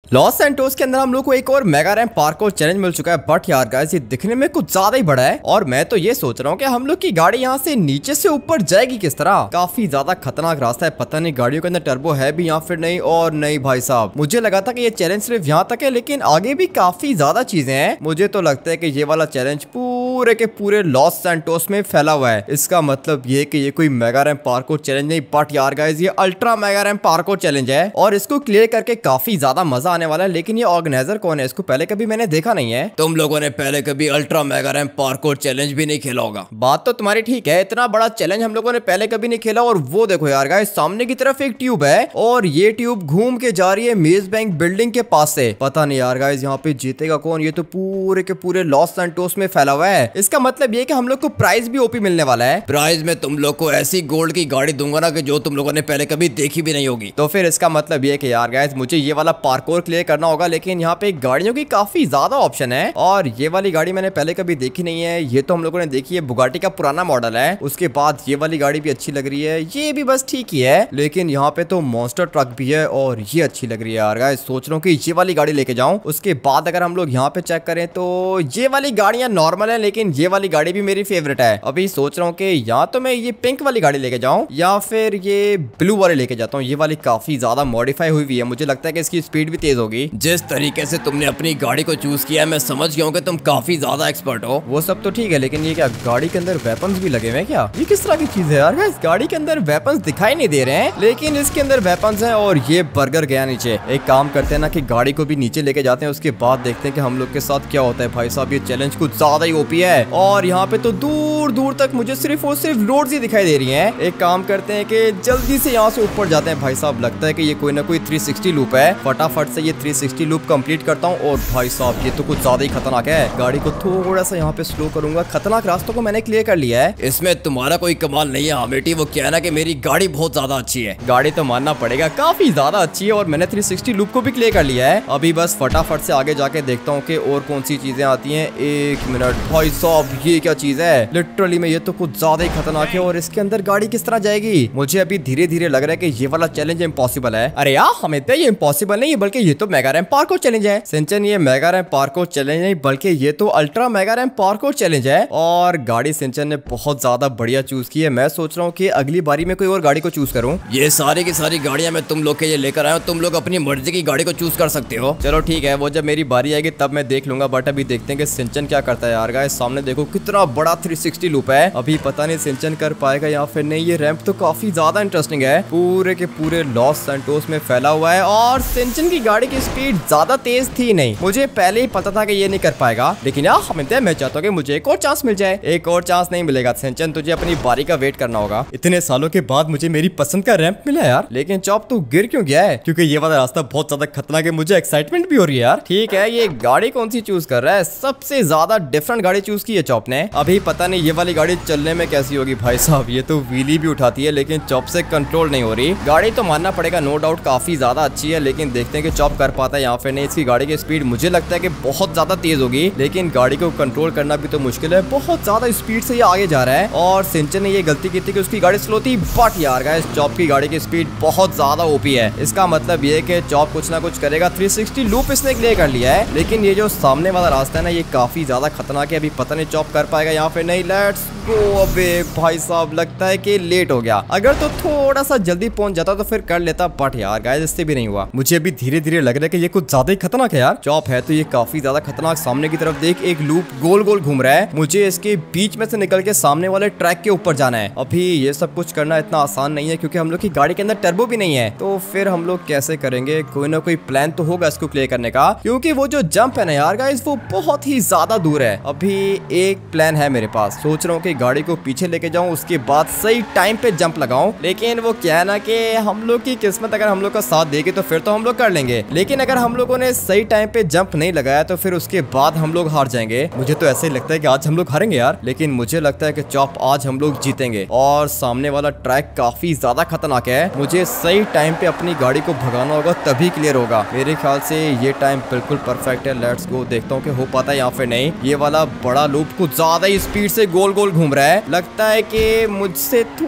Los Santos के अंदर हम लोग को एक और मेगा रैंप पार्कोर चैलेंज मिल चुका है। बट यार गाइस ये दिखने में कुछ ज्यादा ही बड़ा है और मैं तो ये सोच रहा हूँ कि हम लोग की गाड़ी यहाँ से नीचे से ऊपर जाएगी किस तरह। काफी ज्यादा खतरनाक रास्ता है, पता नहीं गाड़ियों के अंदर टर्बो है भी या फिर नहीं। और नहीं भाई साहब, मुझे लगा था कि ये चैलेंज सिर्फ यहाँ तक है, लेकिन आगे भी काफी ज्यादा चीजें हैं। मुझे तो लगता है कि ये वाला चैलेंज पूरे के पूरे लॉस सैंटोस में फैला हुआ है। इसका मतलब ये कि ये कोई मेगा रैंप पार्कोर चैलेंज नहीं, बट यार गाइस ये ultra mega ramp parkour challenge है और इसको क्लियर करके काफी ज्यादा मजा आने वाला है। लेकिन ये ऑर्गेनाइजर कौन है, इसको पहले कभी मैंने देखा नहीं है। तुम लोगों ने पहले कभी ultra mega ramp parkour challenge भी नहीं खेला होगा। बात तो तुम्हारी ठीक है, इतना बड़ा चैलेंज हम लोगों ने पहले कभी नहीं खेला। और वो देखो यार गाइस, सामने की तरफ एक ट्यूब है और ये ट्यूब घूम के जा रही है मेज बैंक बिल्डिंग के पास से। पता नहीं यार गाइस यहाँ पे जीतेगा कौन। ये तो पूरे के पूरे लॉस सैंटोस में फैला हुआ है। इसका मतलब ये कि हम लोग को प्राइज भी ओपी मिलने वाला है। प्राइज में तुम लोग को ऐसी गोल्ड की गाड़ी दूंगा ना कि जो तुम लोगों ने पहले कभी देखी भी नहीं होगी। तो फिर इसका मतलब ये कि यार गाइस मुझे ये वाला पार्कोर क्लियर करना होगा। लेकिन यहाँ पे गाड़ियों की काफी ज्यादा ऑप्शन है और ये वाली गाड़ी मैंने पहले कभी देखी नहीं है। ये तो हम लोगों ने देखी है, बुगाटी का पुराना मॉडल है। उसके बाद ये वाली गाड़ी भी अच्छी लग रही है, ये भी बस ठीक ही है। लेकिन यहाँ पे तो मॉन्स्टर ट्रक भी है और ये अच्छी लग रही है यार गाइस। सोच रहा हूँ कि ये वाली गाड़ी लेके जाऊं। उसके बाद अगर हम लोग यहाँ पे चेक करें तो ये वाली गाड़ियां नॉर्मल है, लेकिन ये वाली गाड़ी भी मेरी फेवरेट है। अभी सोच रहा हूँ कि या तो मैं ये पिंक वाली गाड़ी लेके जाऊं या फिर ये ब्लू वाली लेके जाता हूँ। ये वाली काफी ज्यादा मॉडिफाई हुई है, मुझे लगता है कि इसकी स्पीड भी तेज होगी। जिस तरीके से तुमने अपनी गाड़ी को चूज किया है, मैं समझ गया हूँ कि तुम काफी ज्यादा एक्सपर्ट हो। वो सब तो ठीक है, लेकिन ये क्या गाड़ी के अंदर वेपन्स भी लगे हुए हैं क्या? ये किस तरह की चीज है यार गाइस? गाड़ी के अंदर वेपन्स दिखाई नहीं दे रहे हैं, लेकिन इसके अंदर वेपन्स हैं। और ये बर्गर गया नीचे। एक काम करते हैं ना कि गाड़ी को भी नीचे लेके जाते हैं, उसके बाद देखते हैं कि हम लोग के साथ क्या होता है। भाई साहब ये चैलेंज कुछ ज्यादा ही ओपी है और यहाँ पे तो दूर दूर तक मुझे सिर्फ और सिर्फ रोड्स ही दिखाई दे रही है। एक काम करते हैं कि जल्दी से यहाँ से ऊपर जाते हैं। भाई साहब लगता है कि ये कोई ना कोई 360 लूप है। फटाफट से ये 360 लूप कंप्लीट करता हूँ। और भाई साहब ये तो कुछ ज्यादा ही खतरनाक है। गाड़ी को थोड़ा सा यहाँ पे स्लो करूंगा। खतरनाक रास्तों को मैंने क्लियर कर लिया है। इसमें तुम्हारा कोई कमाल नहीं है हामिटी। वो क्या है ना कि मेरी गाड़ी बहुत ज्यादा अच्छी है। गाड़ी तो मानना पड़ेगा काफी ज्यादा अच्छी है और मैंने 360 लूप को भी क्लियर कर लिया है। अभी बस फटाफट से आगे जाके देखता हूँ कि और कौन सी चीजें आती हैं। एक मिनट भाई साहब, ये क्या चीज है? लिटरली में ये तो कुछ ज्यादा ही खतरनाक है। और इसके अंदर गाड़ी किस तरह जाएगी? मुझे अभी धीरे धीरे लग रहा है कि ये वाला चैलेंज इम्पॉसिबल है। अरे यार हमें तो ये इम्पॉसिबल नहीं है, बल्कि ये तो मेगा रैंप पार्कोर चैलेंज है। सिंचन ये मेगा रैंप पार्कोर चैलेंज नहीं, बल्कि ये तो ultra mega ramp parkour challenge है। और गाड़ी सिंचन ने बहुत ज्यादा बढ़िया चूज की है। मैं सोच रहा हूँ कि अगली बारी में कोई और गाड़ी को चूज करूँ। ये सारी की सारी गाड़ियां मैं तुम लोग के लिए लेकर आया हूँ। तुम लोग अपनी मर्जी की गाड़ी को चूज कर सकते हो। चलो ठीक है, वो जब मेरी बारी आएगी तब मैं देख लूंगा। बट अभी देखते हैं कि सिंचन क्या करता है यार गाइस। सामने देखो कितना बड़ा 360 लूप है। अभी पता नहीं सिंचन कर पाएगा या फिर नहीं। ये रैंप तो काफी ज्यादा इंटरेस्टिंग है, पूरे के पूरे लॉस सैंटोस में फैला हुआ है। और सिंचन की गाड़ी की स्पीड ज्यादा तेज थी नहीं, मुझे पहले ही पता था कि ये नहीं कर पाएगा। लेकिन यार मैं चाहता हूँ कि मुझे एक और चांस मिल जाए। एक और चांस नहीं मिलेगा सिंचन, तुझे अपनी बारी का वेट करना होगा। इतने सालों के बाद मुझे मेरी पसंद का रैंप मिला यार। लेकिन चॉप तू गिर क्यों गया है? क्योंकि ये वाला रास्ता बहुत ज्यादा खतरनाक है। मुझे एक्साइटमेंट भी हो रही है यार। ठीक है, ये गाड़ी कौन सी चूज कर रहा है? सबसे ज्यादा डिफरेंट गाड़ी चूज की है चॉप ने। अभी पता नहीं ये वाली गाड़ी चलने में कैसी होगी। भाई साहब ये तो व्हीली भी उठाती है, लेकिन चॉप से कंट्रोल नहीं हो रही। गाड़ी तो मानना पड़ेगा नो डाउट काफी ज्यादा अच्छी है, लेकिन देखते हैं कि चॉप कर पाता है यहाँ पे नहीं। इसकी गाड़ी की स्पीड मुझे लगता है कि बहुत ज्यादा तेज होगी, लेकिन गाड़ी को कंट्रोल करना भी तो मुश्किल है। बहुत ज्यादा स्पीड से ये आगे जा रहा है और सिंचन ने ये गलती की थी कि उसकी गाड़ी स्लो थी। बट यार गाइस चॉप की गाड़ी की स्पीड बहुत ज्यादा ओपी है। इसका मतलब ये कि चॉप कुछ ना कुछ करेगा। 360 लूप इसने क्लियर कर लिया है, लेकिन ये जो सामने वाला रास्ता है ना, ये काफी ज्यादा खतरनाक है। अभी पता नहीं चॉप कर पाएगा यहाँ पे नहीं। Let's go. अबे भाई साहब लगता है कि लेट हो गया। अगर तो थोड़ा सा जल्दी पहुंच जाता तो फिर कर लेता, बट यार गाइस इससे भी नहीं हुआ। मुझे अभी धीरे धीरे लग रहा है कि ये कुछ ज्यादा ही खतरनाक है यार। चॉप है तो ये काफी ज्यादा खतरनाक। सामने की तरफ देख, एक लूप गोल गोल घूम रहा है। मुझे इसके बीच में से निकल के सामने वाले ट्रैक के ऊपर जाना है। अभी ये सब कुछ करना इतना आसान नहीं है, क्योंकि हम लोग की गाड़ी के अंदर टर्बो भी नहीं है। तो फिर हम लोग कैसे करेंगे? कोई ना कोई प्लान तो होगा इसको क्लियर करने का, क्योंकि वो जो जंप है ना यार गाइस, वो बहुत ही ज्यादा दूर है। अभी एक प्लान है मेरे पास। सोच रहा हूँ कि गाड़ी को पीछे लेके जाऊं, उसके बाद सही टाइम पे जंप लगाऊं। लेकिन वो क्या है ना कि हम लोग की किस्मत अगर हम लोग का साथ देगी तो फिर तो हम लोग कर लेंगे। लेकिन अगर हम लोगों ने सही टाइम पे जंप नहीं लगाया तो फिर उसके बाद हम लोग हार जाएंगे। मुझे तो ऐसे ही लगता है कि आज हम लोग हारेंगे यार, लेकिन मुझे लगता है कि चॉप आज हम लोग जीतेंगे। और सामने वाला ट्रैक काफी ज्यादा खतरनाक है। मुझे सही टाइम पे अपनी गाड़ी को भगाना होगा, तभी क्लियर होगा। मेरे ख्याल से ये टाइम बिल्कुल परफेक्ट है। लेट्स गो, देखता हूँ कि हो पाता है या फिर नहीं। ये वाला बड़ा लूप कुछ ज्यादा ही स्पीड से गोल गोल घूम रहा है। लगता है कि मुझसे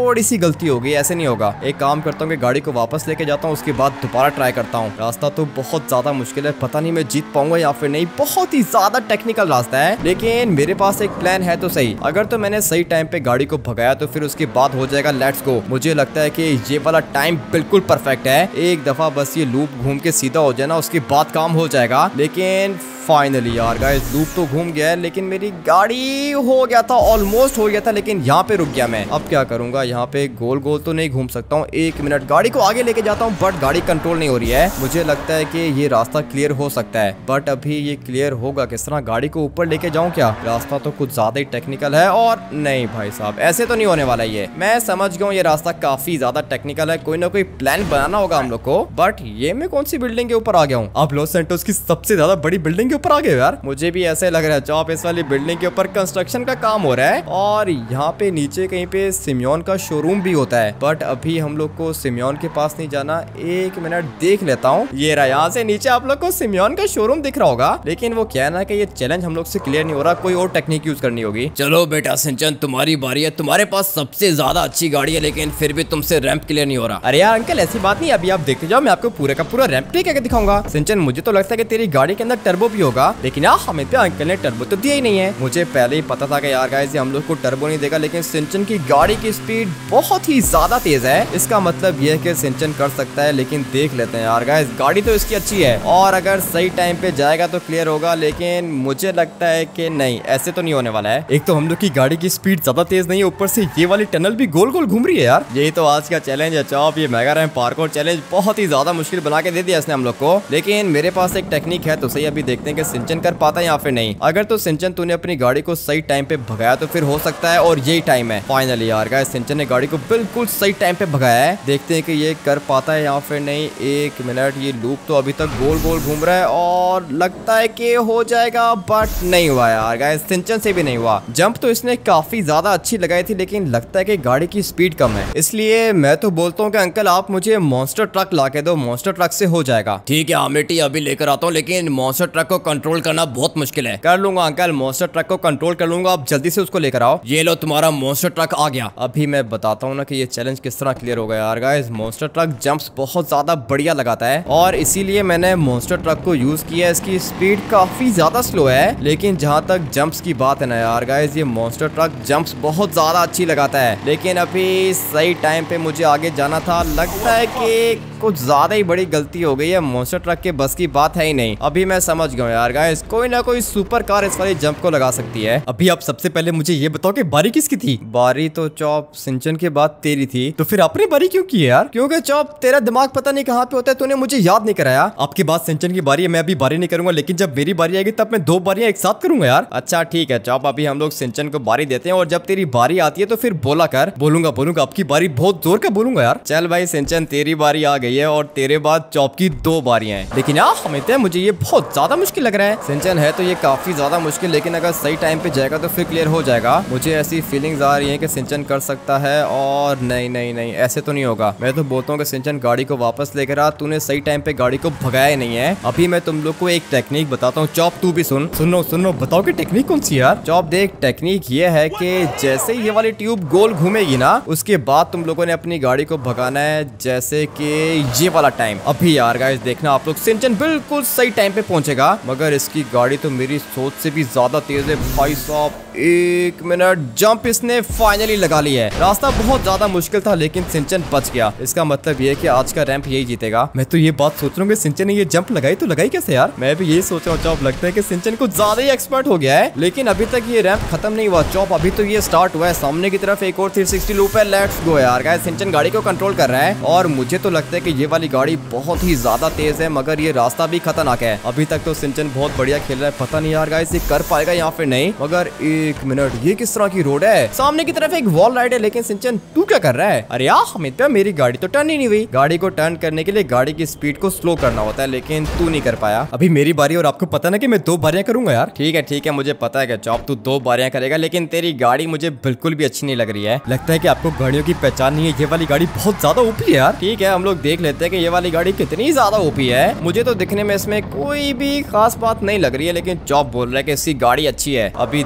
थोड़ी सी गलती हो गई, ऐसे नहीं होगा। एक काम करता हूँ कि गाड़ी को वापस लेके जाता हूँ, उसके बाद दोबारा ट्राई करता हूँ। रास्ता तो बहुत ज्यादा मुश्किल है, पता नहीं मैं जीत पाऊंगा या फिर नहीं। बहुत ही ज्यादा टेक्निकल रास्ता है, लेकिन मेरे पास एक प्लान है तो सही। अगर तो मैंने सही टाइम पे गाड़ी को भगाया तो फिर उसके बाद हो जाएगा लेट्स गो। मुझे लगता है कि ये वाला टाइम बिल्कुल परफेक्ट है। एक दफा बस ये लूप घूम के सीधा हो जाए ना, उसके बाद काम हो जाएगा। लेकिन फाइनली यार गाइस, लूप तो घूम गया है, लेकिन मेरी गाड़ी हो गया था, ऑलमोस्ट हो गया था, लेकिन यहाँ पे रुक गया मैं। अब क्या करूंगा, यहाँ पे गोल गोल तो नहीं घूम सकता हूँ। एक मिनट, गाड़ी को आगे लेके जाता हूँ बट गाड़ी कंट्रोल नहीं हो रही है। मुझे लगता है कि ये रास्ता क्लियर हो सकता है, बट अभी ये क्लियर होगा किस तरह? गाड़ी को ऊपर लेके जाऊँ क्या? रास्ता तो कुछ ज्यादा ही टेक्निकल है। और नहीं भाई साहब, ऐसे तो नहीं होने वाला ये। मैं समझ गया हूँ, ये रास्ता काफी ज्यादा टेक्निकल है। कोई ना कोई प्लान बनाना होगा हम लोग को। बट ये मैं कौन सी बिल्डिंग के ऊपर आ गया हूँ? अब लॉस सैंटोस की सबसे ज्यादा बड़ी बिल्डिंग के ऊपर आ गए यार। मुझे भी ऐसे लग रहा है चॉप, इस वाली बिल्डिंग के ऊपर कंस्ट्रक्शन का काम हो रहा है। और यहाँ पे नीचे कहीं पे सिमियोन का शोरूम भी होता है, बट अभी हम लोग को सिमियोन के पास नहीं जाना। एक मिनट देख लेता हूँ। ये रहा, यहाँ से नीचे आप लोग को सिमियोन का शोरूम दिख रहा होगा। लेकिन वो क्या है ना कि ये चैलेंज हम लोग से क्लियर नहीं हो रहा, कोई और टेक्निक यूज करनी होगी। चलो बेटा सिंचन, तुम्हारी बारी है। तुम्हारे पास सबसे ज्यादा अच्छी गाड़ी है, लेकिन फिर भी तुमसे रैंप क्लियर नहीं हो रहा। अरे यार अंकल, ऐसी बात नहीं, अभी आप देखते जाओ, मैं आपको पूरे का पूरा रैंप क्लियर करके दिखाऊंगा। सिंचन, मुझे तो लगता है कि तेरी गाड़ी के अंदर टर्बो भी होगा, लेकिन यार हमें तो अंकल ने टर्बो तो दिया ही नहीं है। मुझे पहले ही पता था कि यार गाइस हम लोग को टर्बो नहीं देगा, लेकिन सिंचन की गाड़ी की स्पीड बहुत ही ज्यादा तेज है। इसका मतलब ये है कि सिंचन कर सकता है, लेकिन देख लेते हैं यार गाइस। गाड़ी तो इसकी अच्छी है और अगर सही टाइम पे जाएगा तो क्लियर होगा, लेकिन मुझे लगता है कि नहीं, ऐसे तो नहीं होने वाला है। एक तो हम लोग की गाड़ी की स्पीड ज्यादा तेज नहीं है, ऊपर से ये वाली टनल भी गोल गोल घूम रही है यार। यही तो आज का चैलेंज है चॉप, ये मेगा रैंप पार्कोर चैलेंज बहुत ही ज्यादा मुश्किल बना के दे दिया इसने हम लोग को। लेकिन मेरे पास एक टेक्निक है तो सही, अभी देखते हैं कि सिंचन कर पाता है या फिर नहीं। अगर तो सिंचन तूने अपनी गाड़ी को सही टाइम पे भगाया तो फिर हो सकता है, और यही टाइम है। फाइनली यार गाइस, सिंचन ने गाड़ी को बिल्कुल सही टाइम पे भगाया है। देखते हैं कि ये कर पाता है या फिर नहीं। एक मिनट, ये लूप तो अभी तक गोल गोल घूम रहा है और लगता है कि हो जाएगा, बट नहीं हुआ यार गाइस, सिंचन से भी नहीं हुआ। जंप तो इसने काफी ज्यादा अच्छी लगाई थी, लेकिन लगता है कि गाड़ी की स्पीड कम है। इसलिए मैं तो बोलता हूँ कि अंकल आप मुझे मॉन्स्टर ट्रक ला के दो, मॉन्स्टर ट्रक से हो जाएगा। ठीक है अमिटी, अभी लेकर आता हूँ, लेकिन मॉन्स्टर ट्रक को कंट्रोल करना बहुत मुश्किल है। कर लूंगा अंकल, मॉन्स्टर ट्रक को कंट्रोल कर लूंगा। आप जल्दी से उसको लेकर आओ। ये लो, तुम्हारा मॉन्स्टर ट्रक आ गया। अभी मैं बताता हूँ ना कि ये चैलेंज किस तरह क्लियर होगा यार गाइस। मॉन्स्टर ट्रक जंप्स बहुत ज्यादा बढ़िया लगाता है और इसीलिए मैंने मॉन्स्टर ट्रक को यूज किया। इसकी स्पीड काफी ज्यादा स्लो है, लेकिन जहाँ तक जंप्स की बात है ना यार गाइस, ये मॉन्स्टर ट्रक जंप्स बहुत ज्यादा अच्छी लगाता है। लेकिन अभी सही टाइम पे मुझे आगे जाना था। लगता है कि कुछ ज्यादा ही बड़ी गलती हो गई है, मॉन्स्टर ट्रक के बस की बात है ही नहीं। अभी मैं समझ गया यार गाइस, कोई ना कोई सुपर कार इस वाली जंप को लगा सकती है। अभी आप सबसे पहले मुझे ये बताओ कि बारी किसकी थी? बारी तो चॉप सिंचन के बाद तेरी थी। तो फिर आपने बारी क्यों की है यार? क्योंकि चॉप तेरा दिमाग पता नहीं कहाँ पे होता है, तूने मुझे याद नहीं कराया। आपके बाद सिंचन की बारी है, मैं अभी बारी नहीं करूंगा, लेकिन जब मेरी बारी आएगी तब मैं 2 बारियां एक साथ करूंगा यार। अच्छा ठीक है चॉप, अभी हम लोग सिंचन को बारी देते हैं और जब तेरी बारी आती है तो फिर बोला कर। बोलूंगा आपकी बारी, बहुत जोर का बोलूंगा यार। चल भाई सिंचन, तेरी बारी आ गई है और तेरे बाद चॉप की 2 बारियां हैं। लेकिन यार हमें मुझे ये बहुत ज्यादा मुश्किल लग रहा है। सिंचन है तो ये काफी ज्यादा मुश्किल, लेकिन अगर सही टाइम पे जाएगा तो फिर क्लियर हो जाएगा। मुझे ऐसी फीलिंग्स आ रही है कि सिंचन कर सकता है, और नहीं नहीं नहीं, ऐसे तो नहीं होगा। मैं तो बोलता हूँ कि सिंचन गाड़ी को वापस लेकर आ, तूने सही टाइम पे गाड़ी को भगाया नहीं है। अभी मैं तुम लोग को एक टेक्निक बताता हूँ। चॉप तू भी सुन लो, बताओ कि टेक्निक कौन सी यार? चॉप देख, टेक्निक ये है कि जैसे ये वाली ट्यूब गोल घूमेगी ना, उसके बाद तुम लोगों ने अपनी गाड़ी को भगाना है, जैसे कि ये वाला टाइम। अभी यार गाइस देखना आप लोग, सिंचन बिल्कुल सही टाइम पे पहुंचेगा, मगर इसकी गाड़ी तो मेरी सोच से भी ज्यादा तेज है भाई साहब। एक मिनट, जंप इसने फाइनली लगा ली है। रास्ता बहुत ज्यादा मुश्किल था, लेकिन सिंचन बच गया। इसका मतलब ये है कि आज का रैंप यही जीतेगा। मैं तो ये बात सोच रहा हूँ, सिंचन ने ये जंप लगाई तो लगाई कैसे यार? मैं भी यही सोच रहा हूँ चॉप, लगता है कि सिंचन कुछ ज्यादा ही एक्सपर्ट हो गया है। लेकिन अभी तक ये रैंप खत्म नहीं हुआ चॉप, अभी तो ये स्टार्ट हुआ है। सामने की तरफ एक और 360 लूप है, लेट्स गो यार गाइस। सिंचन गाड़ी को कंट्रोल कर रहा है और मुझे तो लगता है कि ये वाली गाड़ी बहुत ही ज्यादा तेज है, मगर ये रास्ता भी खतरनाक है। अभी तक तो सिंचन बहुत बढ़िया खेल रहा है, पता नहीं यार गाइस ये कर पाएगा या फिर नहीं। मगर एक मिनट, ये किस तरह की रोड है? सामने की तरफ एक वॉल राइड है, लेकिन सिंचन तू क्या कर रहा है? अरे यार हमित, मेरी गाड़ी तो टर्न ही नहीं हुई। गाड़ी को टर्न करने के लिए गाड़ी की स्पीड को स्लो करना होता है, लेकिन तू नहीं कर पाया। अभी मेरी बारी, और आपको पता ना कि मैं 2 बारियां करूंगा यार। ठीक है, मुझे पता है कि चॉप तू 2 बारियां करेगा, लेकिन तेरी गाड़ी मुझे बिल्कुल भी अच्छी नहीं लग रही है। लगता है कि आपको गाड़ियों की पहचान नहीं है। ये वाली गाड़ी बहुत ज्यादा ओपी है यार। ठीक है, हम लोग देख लेते हैं कि ये वाली गाड़ी कितनी ज्यादा ओपी है। मुझे तो दिखने में इसमें कोई भी खास बात नहीं लग रही है, लेकिन चॉप बोल रहा है कि इसकी गाड़ी अच्छी है। अभी देखते हैं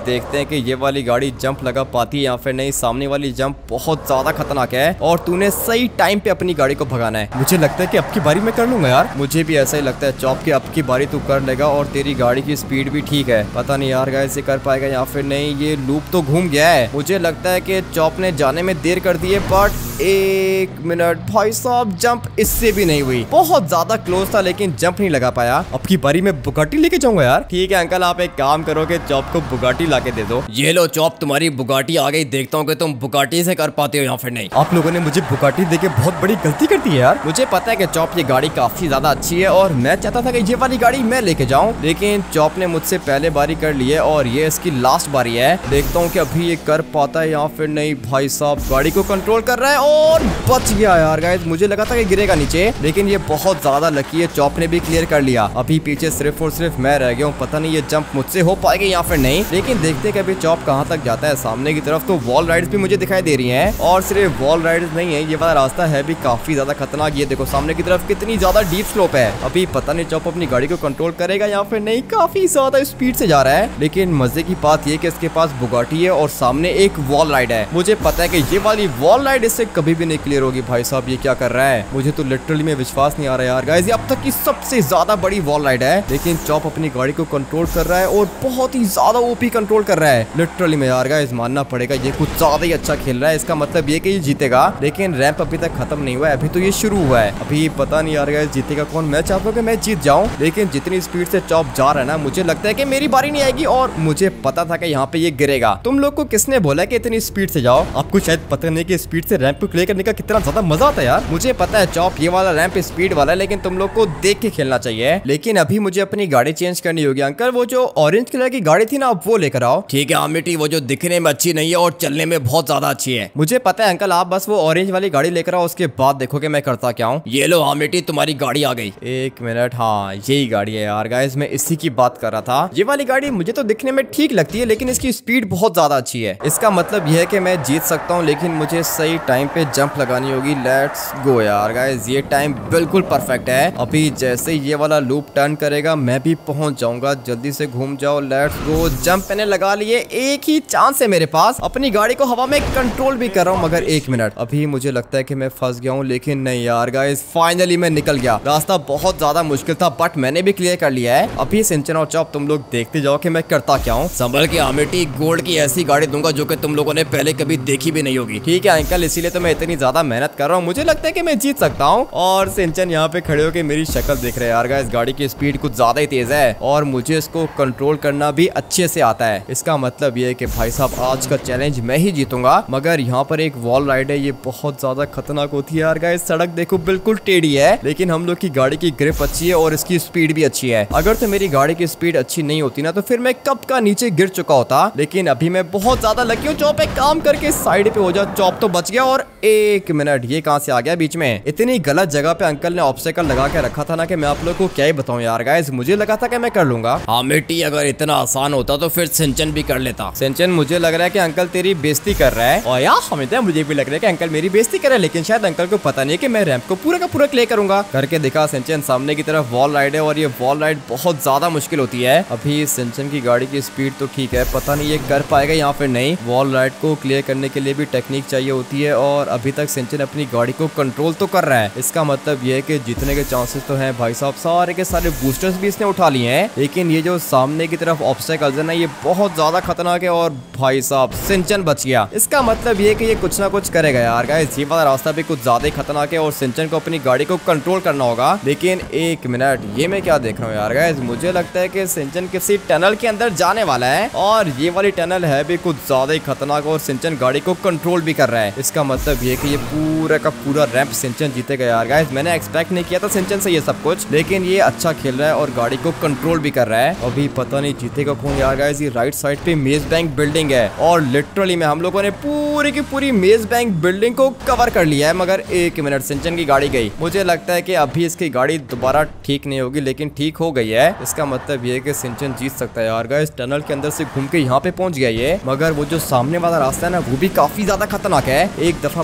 कि ये वाली गाड़ी जंप लगा पाती है या फिर नहीं। सामने वाली जंप बहुत ज्यादा खतरनाक है और तूने सही टाइम पे अपनी गाड़ी को भगाना है। मुझे लगता है कि अब की बारी मैं कर लूंगा यार। मुझे भी ऐसा ही लगता है चॉप की अब की बारी तू कर लेगा और तेरी गाड़ी की स्पीड भी ठीक है। पता नहीं यार गाइस ये कर पाएगा या फिर नहीं। ये लूप तो घूम गया है। मुझे लगता है कि चॉप ने जाने में देर कर दी है, बट 1 मिनट भाई साहब जंप इससे भी नहीं हुई। बहुत ज्यादा क्लोज था लेकिन जंप नहीं लगा पाया। अब की बारी में बुगाटी लेके जाऊंगा यार। ठीक है अंकल, आप एक काम करो कि चॉप को बुगाटी लाके दे दो। ये लो चॉप, तुम्हारी बुगाटी आ गई। देखता हूँ कि तुम बुगाटी से कर पाते हो या फिर नहीं। आप लोगों ने मुझे बुगाटी देके बहुत बड़ी गलती कर दी है यार। मुझे पता है कि चॉप ये गाड़ी काफी ज्यादा अच्छी है और मैं चाहता था कि ये वाली गाड़ी मैं लेके जाऊं, लेकिन चॉप ने मुझसे पहले बारी कर ली है और ये इसकी लास्ट बारी है। देखता हूँ कि अभी ये कर पाता है या फिर नहीं। भाई साहब गाड़ी को कंट्रोल कर रहा है और बच गया यार गाइस। मुझे लगा था कि गिरेगा नीचे, लेकिन ये बहुत ज्यादा लकी है। चॉप ने भी क्लियर कर लिया। अभी पीछे सिर्फ और सिर्फ मैं रह गया हूँ। पता नहीं ये जंप मुझसे हो पाएगी या फिर नहीं, लेकिन देखते कि अभी चॉप कहाँ तक जाता है। सामने की तरफ तो वॉल राइड्स भी मुझे दिखाई दे रही हैं और सिर्फ वॉल राइड्स नहीं है, ये वाला रास्ता है भी काफी ज्यादा खतरनाक। ये देखो सामने की तरफ कितनी ज्यादा डीप स्लोप है। अभी पता नहीं चॉप अपनी गाड़ी को कंट्रोल करेगा या फिर नहीं। काफी ज्यादा स्पीड से जा रहा है, लेकिन मजे की बात ये कि इसके पास बुगाटी है और सामने एक वॉल राइड है। मुझे पता है कि ये वाली वॉल राइड इससे कभी भी नहीं क्लियर होगी। भाई साहब ये क्या कर रहा है, मुझे तो लिटरली में विश्वास नहीं आ रहा यार गाइस। ये अब तक की सबसे ज्यादा बड़ी वॉल राइड है, लेकिन चॉप अपनी गाड़ी को कंट्रोल कर रहा है और बहुत ही ज्यादा ओपी कंट्रोल कर रहा है। लिटरली में यार गाइस मानना पड़ेगा, ये कुछ ज्यादा ही अच्छा खेल रहा है। इसका मतलब ये कि ये जीतेगा, लेकिन रैंप अभी तक खत्म नहीं हुआ है, अभी तो ये शुरू हुआ है। अभी पता नहीं यार गाइस जीतेगा कौन। मैं चाहता हूँ कि मैं जीत जाऊं, लेकिन जितनी स्पीड से चॉप जा रहा है ना, मुझे लगता है कि मेरी बारी नहीं आएगी और मुझे पता था कि यहाँ पे ये गिरेगा। तुम लोग को किसने बोला कि इतनी स्पीड से जाओ? आपको शायद पता नहीं कि स्पीड से रैंप को क्लियर करने का कितना ज्यादा मजा आता है यार। मुझे पता है चॉप ये वाला रैंप स्पीड वाला है, लेकिन तुम लोग को देख के खेलना चाहिए। लेकिन अभी मुझे अपनी गाड़ी चेंज करनी होगी। अंकल वो जो ऑरेंज कलर की गाड़ी थी ना, आप वो लेकर आओ। ठीक है आमिटी, वो जो दिखने में अच्छी नहीं है और चलने में बहुत ज्यादा अच्छी है। मुझे पता है अंकल, आप बस वो ऑरेंज वाली गाड़ी लेकर आओ, उसके बाद देखो कि मैं करता क्या हूँ। ये लो आमिटी, तुम्हारी गाड़ी आ गई। 1 मिनट, हाँ यही गाड़ी है यार गाइस, मैं इसी की बात कर रहा था। ये वाली गाड़ी मुझे तो दिखने में ठीक लगती है, लेकिन इसकी स्पीड बहुत ज्यादा अच्छी है। इसका मतलब यह है कि मैं जीत सकता हूँ, लेकिन मुझे सही टाइम पे जंप लगानी होगी। लेट्स गो यार गाइस, ये टाइम बिल्कुल परफेक्ट है। अभी जैसे ये वाला लूप टर्न करेगा मैं भी पहुंच जाऊंगा। जल्दी से घूम जाओ। Let's go. जंप मैंने लगा लिए। एक ही चांस है मेरे पास। अपनी गाड़ी को हवा में कंट्रोल भी कर रहा हूँ, मगर 1 मिनट, अभी मुझे लगता है कि मैं फंस गया हूँ, लेकिन नहीं यार गाइस, फाइनली मैं निकल गया। रास्ता बहुत ज्यादा मुश्किल था, बट मैंने भी क्लियर कर लिया है। अभी सिंचन और चॉप तुम लोग देखते जाओ कि मैं करता क्या हूँ। संभल के आमिटी, गोल्ड की ऐसी गाड़ी दूंगा जो कि तुम लोगों ने पहले कभी देखी भी नहीं होगी। ठीक है अंकल, इसीलिए तो मैं इतनी ज्यादा मेहनत कर रहा हूँ। मुझे लगता है कि मैं जीत सकता हूँ। और सिंचन यहाँ पे खड़े होकर मेरी शक्ल देख रहे हैं यार गाइस। गाड़ी की स्पीड कुछ ज्यादा ही तेज है और मुझे इसको कंट्रोल करना भी अच्छे से आता है। इसका मतलब ये है कि भाई साहब आज का चैलेंज मैं ही जीतूंगा। मगर यहाँ पर एक वॉल राइड है, ये बहुत ज्यादा खतरनाक होती है यार गाइस। सड़क देखो बिल्कुल टेढ़ी है, लेकिन हम लोग की गाड़ी की ग्रिप अच्छी है और इसकी स्पीड भी अच्छी है। अगर तो मेरी गाड़ी की स्पीड अच्छी नहीं होती ना, तो फिर मैं कब का नीचे गिर चुका होता। लेकिन अभी मैं बहुत ज्यादा लकी हूँ। चॉप एक काम करके साइड पे हो जा। चॉप तो बच गया। और 1 मिनट, ये कहाँ से आ गया बीच में? इतनी गलत जगह पे अंकल ने ऑब्स्टेकल लगा के रखा था ना कि मैं आप लोग को क्या ही बताऊं यार गाइस। मुझे लगा था कि मैं कर लूंगा। हाँ मिट्टी, अगर इतना आसान होता तो फिर सिंचन भी कर लेता। सिंचन, मुझे लग रहा है कि अंकल तेरी बेइज्जती कर रहा है। और यार हमें मुझे भी लग रहा है कि अंकल मेरी बेइज्जती कर रहा है, लेकिन शायद अंकल को पता नहीं है कि मैं रैंप को पूरा का पूरा क्लियर करूंगा। करके दिखा सिंचन। सामने की तरफ वॉल राइड है और ये वॉल राइड बहुत ज्यादा मुश्किल होती है। अभी सिंचन की गाड़ी की स्पीड तो ठीक है, पता नहीं ये कर पाएगा या फिर नहीं। वॉल राइड को क्लियर करने के लिए भी टेक्निक चाहिए होती है और अभी तक सिंचन अपनी गाड़ी को कंट्रोल तो कर रहा है। इसका मतलब ये है कि जीतने के चांसेस तो हैं भाई साहब। सारे के सारे बूस्टर्स भी इसने उठा लिए हैं, लेकिन ये जो सामने की तरफ ऑब्स्टेकल्स है ना, ये बहुत ज्यादा खतरनाक है। और भाई साहब सिंचन बच गया। इसका मतलब ये कि ये कुछ ना कुछ करेगा यार गाइस। ये वाला रास्ता भी कुछ ज्यादा ही खतरनाक है और सिंचन को अपनी गाड़ी को कंट्रोल करना होगा। लेकिन 1 मिनट, ये मैं क्या देख रहा हूँ यार गाइस? मुझे लगता है कि सिंचन किसी टनल के अंदर जाने वाला है और ये वाली टनल है भी कुछ ज्यादा ही खतरनाक और सिंचन गाड़ी को कंट्रोल भी कर रहा है। इसका मतलब ये कि ये पूरा का पूरा रैंप सिंचन जीतेगा यार गाइस। मैंने एक्सपेक्ट नहीं किया था सिंचन से ये सब कुछ, लेकिन ये अच्छा खेल रहा है और गाड़ी को कंट्रोल भी कर रहा है। अभी पता नहीं जीतेगा कौन यार गाइस। ये राइट साइड पे मेज बैंक बिल्डिंग है और लिटरली में हम लोगों ने पूरी की पूरी मेज बैंक बिल्डिंग को कवर कर लिया है। मगर 1 मिनट, सिंचन की गाड़ी गई। मुझे लगता है कि अभी इसकी गाड़ी दोबारा ठीक नहीं होगी, लेकिन ठीक हो गई है। इसका मतलब ये है कि सिंचन जीत सकता है यार गाइस। टनल के अंदर से घूम के यहाँ पे पहुंच गया ये। मगर वो जो सामने वाला रास्ता है ना, वो भी काफी ज्यादा खतरनाक है। एक दफा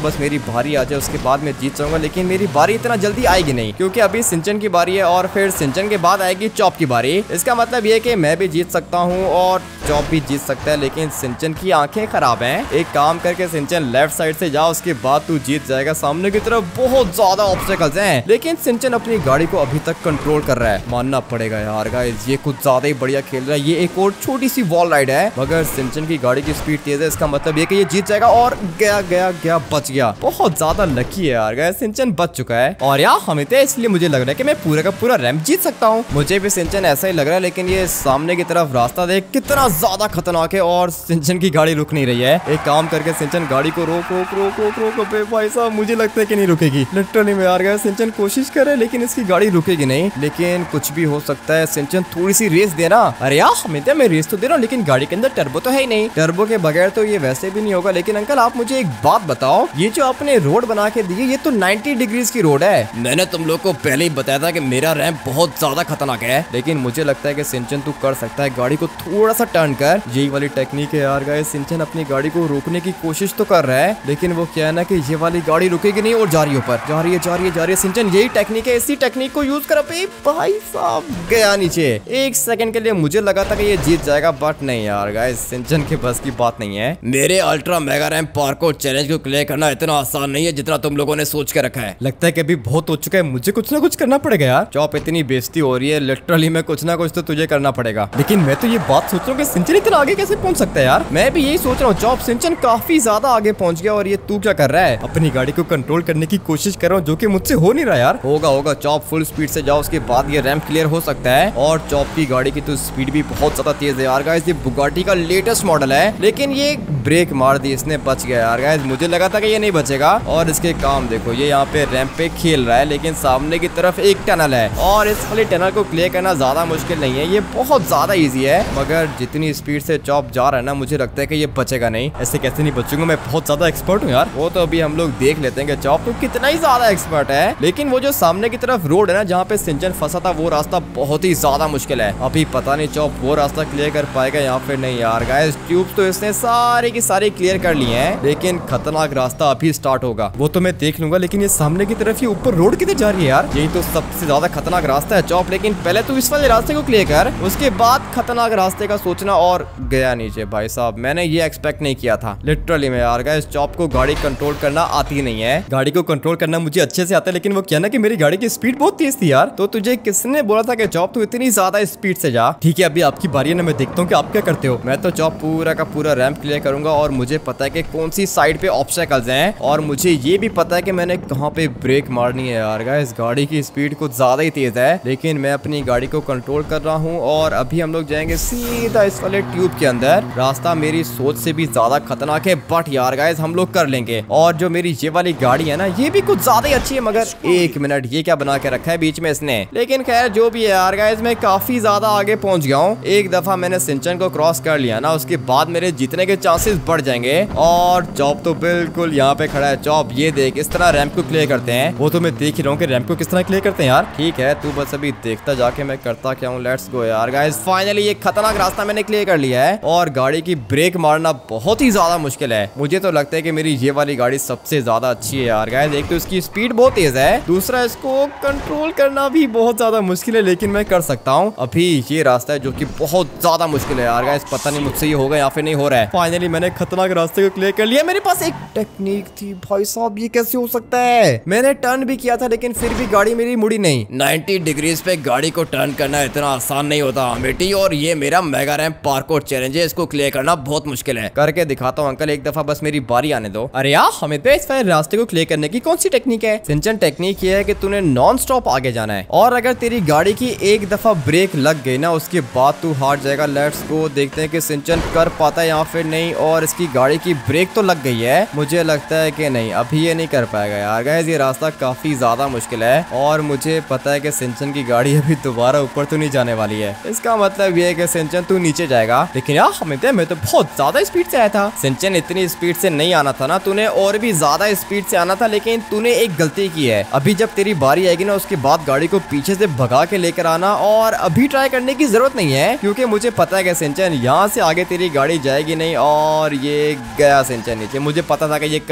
बस मेरी बारी आ जाए, उसके बाद मैं जीत जाऊंगा। लेकिन मेरी बारी इतना जल्दी आएगी नहीं, क्योंकि अभी सिंचन की बारी है और फिर सिंचन के बाद आएगी चॉप की बारी। इसका मतलब ये कि मैं भी जीत सकता हूँ और चॉप भी जीत सकता है, लेकिन सिंचन की आंखें खराब हैं। एक काम करके सिंचन लेफ्ट साइड से जा, उसके बाद तू जीत जाएगा। सामने की तरफ बहुत ज्यादा ऑब्स्टेकल्स हैं, लेकिन सिंचन अपनी गाड़ी को अभी तक कंट्रोल कर रहा है। मानना पड़ेगा यार गाइस, ये कुछ ज्यादा ही बढ़िया खेल रहा है। ये एक और छोटी सी वॉल राइड है, मगर सिंचन की गाड़ी की स्पीड तेज है। इसका मतलब ये कि ये जीत जाएगा और गया गया गया बच गया। बहुत ज्यादा लकी है यार गाइस, सिंचन बच चुका है। और यार हमें तो इसलिए मुझे लग रहा है कि मैं पूरा का पूरा रैंप जीत सकता हूँ। मुझे भी सिंचन ऐसा ही लग रहा है, लेकिन ये सामने की तरफ रास्ता देख कितना ज्यादा खतरनाक है और सिंचन की गाड़ी रुक नहीं रही है। एक काम करके सिंचन गाड़ी को रोक रोक रोक रोक रोक रोक। भाई साहब मुझे लगता है कि नहीं रुकेगी। लिटरली में यार गाइस सिंचन कोशिश कर रहा है, लेकिन इसकी गाड़ी रुकेगी नहीं। लेकिन कुछ भी हो सकता है, सिंचन थोड़ी सी रेस देना। अरे यार हमें मैं रेस तो दे रहा हूँ, लेकिन गाड़ी के अंदर टर्बो तो है ही नहीं। टर्बो के बगैर तो ये वैसे भी नहीं होगा। लेकिन अंकल आप मुझे एक बात बताओ, ये जो आपने रोड बना के दी है, ये तो 90 डिग्रीज की रोड है। मैंने तुम लोग को पहले ही बताया था कि मेरा रैंप बहुत ज्यादा खतरनाक है, लेकिन मुझे लगता है कि सिंचन तू कर सकता है। गाड़ी को थोड़ा सा टर्न कर, यही वाली टेक्निक है यार गाइस। सिंचन अपनी गाड़ी को रोकने की कोशिश तो कर रहा है, लेकिन वो क्या है ना कि ये वाली गाड़ी रुकेगी नहीं और जा रही है ऊपर, जा रही है जा रही है जा रही है। सिंचन यही टेक्निक है, इसी टेक्निक को यूज कर। भाई साहब गया नीचे। एक सेकंड के लिए मुझे लगा था कि ये जीत जाएगा, बट नहीं यार गाइस, सिंचन के बस की बात नहीं है। मेरे ultra mega ramp parkour challenge को क्लियर करना इतना आसान नहीं है जितना तुम लोगों ने सोच के रखा है। लगता है कि अभी बहुत हो चुका है, मुझे कुछ ना कुछ करना पड़ेगा यार। चॉप इतनी बेइज्जती हो रही है, लिटरली में कुछ ना कुछ तो तुझे करना पड़ेगा। लेकिन मैं तो ये बात सोच रहा हूँ कि सिंचन इतना आगे कैसे पहुंच सकता है यार। मैं भी यही सोच रहा हूँ। चॉप सिंचन काफी ज्यादा आगे पहुंच गया और ये तू क्या कर रहा है? अपनी गाड़ी को कंट्रोल करने की कोशिश कर रहा हूँ, जो कि मुझसे हो नहीं रहा यार। होगा होगा, चॉप फुल स्पीड से जाओ, उसके बाद ये रैंप क्लियर हो सकता है। और चॉप की गाड़ी की तो स्पीड भी बहुत ज्यादा तेज है यार गाइस। ये बुगाटी का लेटेस्ट मॉडल है, लेकिन ये ब्रेक मार दी इसने, बच गया यार गाइस। मुझे लगा था कि ये नहीं बचेगा। और इसके काम देखो, ये यहाँ पे रैंप पे खेल रहा है, लेकिन सामने की तरफ एक टनल है और इस वाले टनल को क्लियर करना ज्यादा मुश्किल नहीं है, ये बहुत ज्यादा इजी है। मगर जितनी स्पीड से चॉप जा रहा है ना, मुझे लगता है कि ये बचेगा नहीं। ऐसे कैसे नहीं बचूंगा, मैं बहुत ज्यादा एक्सपर्ट हूँ यार। वो तो अभी हम लोग देख लेते हैं कि चॉप तो कितना ही ज्यादा एक्सपर्ट है। लेकिन वो जो सामने की तरफ रोड है ना, जहाँ पे सिंचन फंसा था, वो रास्ता बहुत ही ज्यादा मुश्किल है। अभी पता नहीं चॉप वो रास्ता क्लियर कर पाएगा या फिर नहीं यार गाइस। ट्यूब्स तो इसने सारे की सारे क्लियर कर लिए हैं, लेकिन खतरनाक रास्ता अभी स्टार्ट होगा, वो तो मैं देख लूंगा। लेकिन ये सामने की तरफ ये ऊपर रोड किधर जा रही है यार? यही तो सबसे ज्यादा खतरनाक रास्ता है चॉप। लेकिन पहले तो इस वाले रास्ते को क्लियर कर, उसके बाद खतरनाक रास्ते का सोचना। और गया नीचे। भाई साहब मैंने ये एक्सपेक्ट नहीं किया था लिटरली में यार गाइस। चॉप को गाड़ी कंट्रोल करना आती नहीं है। गाड़ी को कंट्रोल करना मुझे अच्छे से आता है, लेकिन वो क्या ना कि मेरी गाड़ी की स्पीड बहुत तेज थी यार। तो तुझे किसने बोला था कि चॉप तू इतनी ज्यादा स्पीड से जा? ठीक है अभी आपकी बारी है ना, मैं देखता हूँ कि आप क्या करते हो। मैं तो चॉप पूरा का पूरा रैंप क्लियर करूंगा और मुझे पता है कि कौन सी साइड पे ऑब्स्टेकल्स हैं, और मुझे ये भी पता है कि मैंने कहाँ पे ब्रेक मारनी है यार गाइस। गाड़ी की स्पीड कुछ ज्यादा ही तेज है, लेकिन मैं अपनी गाड़ी को कंट्रोल कर रहा हूँ। और अभी हम लोग जाएंगे सीधा इस वाले ट्यूब के अंदर। रास्ता मेरी सोच से भी ज्यादा खतरनाक है, बट यार गाइस हम लोग कर लेंगे। और जो मेरी ये वाली गाड़ी है ना, ये भी कुछ ज्यादा ही अच्छी है। मगर एक मिनट, ये क्या बना के रखा है बीच में इसने? लेकिन खैर जो भी है यार गाइस, मैं काफी ज्यादा आगे पहुंच गया हूँ। एक दफा मैंने सिंचन को क्रॉस कर लिया ना, उसके बाद मेरे जीतने के चांसेस बढ़ जाएंगे। और चॉप तो बिल्कुल यहाँ पे खड़ा है। चॉप ये देख, इस तरह रैंप को क्लियर करते हैं। वो तो मैं देख ही रहा हूँ कि रैंप को किस तरह क्लियर करते हैं यार। ठीक है तू बस अभी देखता जाके मैं करता क्या हूँ। लेट्स गो यार गाइस, फाइनली ये खतरनाक रास्ता मैंने क्लियर कर लिया है। और गाड़ी की ब्रेक मारना बहुत ही ज्यादा मुश्किल है। मुझे तो लगता है कि मेरी ये वाली गाड़ी सबसे ज्यादा अच्छी है यार गाइस। एक तो इसकी स्पीड बहुत तेज है, दूसरा इसको कंट्रोल करना भी बहुत ज्यादा मुश्किल है, लेकिन मैं कर सकता हूँ। अभी ये रास्ता है जो कि बहुत ज्यादा मुश्किल है यार गाइस। पता नहीं मुझसे ये होगा या फिर नहीं हो रहा है। फाइनली मैंने खतरनाक रास्ते को क्लियर कर लिया। मेरे पास एक टेक्निक थी भाई साहब, ये कैसे हो सकता है? मैंने टर्न भी किया था, लेकिन फिर भी गाड़ी मेरी मुड़ी नहीं। 90 डिग्रीज पे गाड़ी को टर्न करना इतना आसान नहीं होता बेटी। और ये मेरा मेगा रैंप पार्कोर चैलेंज है, इसको क्लियर करना बहुत मुश्किल है। करके दिखाता हूँ अंकल, एक दफा बस मेरी बारी आने दो। अरे यार हमें तो इस रास्ते को क्लियर करने की कौन सी टेक्निक है? सिंचन टेक्निक ये है कि तूने नॉन स्टॉप आगे जाना है, और अगर तेरी गाड़ी की एक दफा ब्रेक लग गई ना, उसके बाद तू हार जाएगा। लेट्स गो, देखते हैं कि सिंचन कर पाता है या फिर नहीं। और इसकी गाड़ी की ब्रेक तो लग गई है, मुझे लगता है कि नहीं, अभी ये नहीं कर पाएगा यार गाइस। ये रास्ता काफी ज्यादा मुश्किल है, और मुझे पता है कि सिंचन की गाड़ी अभी दोबारा ऊपर तो नहीं जाने वाली है। इसका मतलब ये है कि सिंचन तू नीचे जाएगा। लेकिन यार हमें तो बहुत ज्यादा स्पीड से आया था। सिंचन इतनी स्पीड से नहीं आना था ना, तूने और भी ज्यादा स्पीड से आना था। लेकिन तूने एक गलती की है। अभी जब तेरी बारी आएगी ना, उसके बाद गाड़ी को पीछे से भगा के लेकर आना। और अभी ट्राई करने की जरूरत नहीं है, क्योंकि मुझे पता है कि सिंचन यहाँ से आगे तेरी गाड़ी जाएगी नहीं। और ये गया सिंचन नीचे। मुझे पता था कि ये